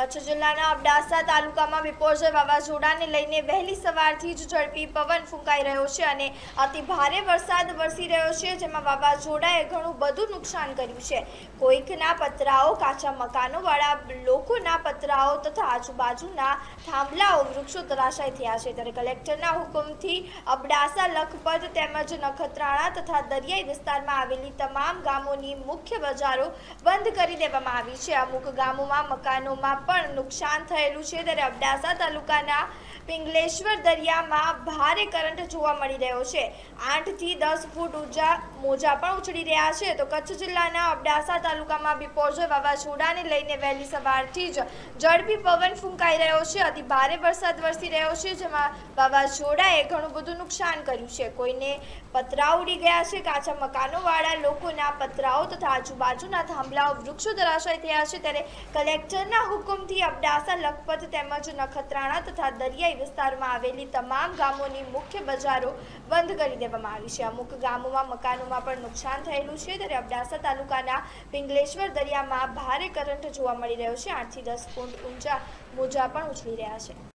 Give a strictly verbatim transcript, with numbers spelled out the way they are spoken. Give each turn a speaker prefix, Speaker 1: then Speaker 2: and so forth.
Speaker 1: કચ્છ જિલ્લાના અબડાસા તાલુકામાં વિપર્યય વાવાઝોડાને લઈને વહેલી સવારથી જ ઝડપી પવન ફૂંકાઈ રહ્યો છે અને અતિ ભારે વરસાદ વરસી રહ્યો છે, જેમાં વાવાઝોડાએ ઘણું બધું નુકસાન કર્યું છે। કોઈકના પતરાઓ, કાચા મકાનોવાળા લોકોના પતરાઓ તથા આજુબાજુના થાંભલાઓ, વૃક્ષો ધરાશાયી થયા છે। ત્યારે કલેક્ટરના હુકમથી અબડાસા, લખપત તેમજ નખત્રાણા તથા દરિયાઈ વિસ્તારમાં આવેલી તમામ ગામોની મુખ્ય બજારો બંધ કરી દેવામાં આવી છે। અમુક ગામોમાં મકાનોમાં પણ નુકસાન થયેલું છે। ત્યારે અબડાસા તાલુકાના પિંગલેશ્વર દરિયામાં ભારે કરંટ જોવા મળી રહ્યો છે। આઠ થી દસ ફૂટ ઊંચા મોજા પણ ઉછળી રહ્યા છે। તો કચ્છ જિલ્લાના અબડાસા તાલુકામાં વિપર્યય વાવાઝોડાને લઈને વહેલી સવારથી જ ઝડપી પવન ફૂંકાઈ રહ્યો છે। અતિ ભારે વરસાદ વરસી રહ્યો છે, જેમાં વાવાઝોડાએ ઘણું બધું નુકસાન કર્યું છે। કોઈને પતરાઓ ઉડી ગયા છે, કાચા મકાનોવાળા લોકોના પતરાઓ તથા આજુબાજુના થાંભલાઓ, વૃક્ષો ધરાશાયી થયા છે। ત્યારે કલેક્ટરના હુકમથી અબડાસા, લખપત તેમજ નખત્રાણા તથા દરિયાઈ વિસ્તારમાં આવેલી તમામ ગામોની મુખ્ય બજારો બંધ કરી દેવામાં આવી છે। અમુક ગામોમાં મકાનોમાં પણ નુકસાન થયેલું છે। ત્યારે અબડાસા તાલુકાના પિંગલેશ્વર દરિયામાં ભારે કરંટ જોવા મળી રહ્યો છે। આઠ થી દસ ફૂટ ઊંચા મોજા પણ ઉછળી રહ્યા છે।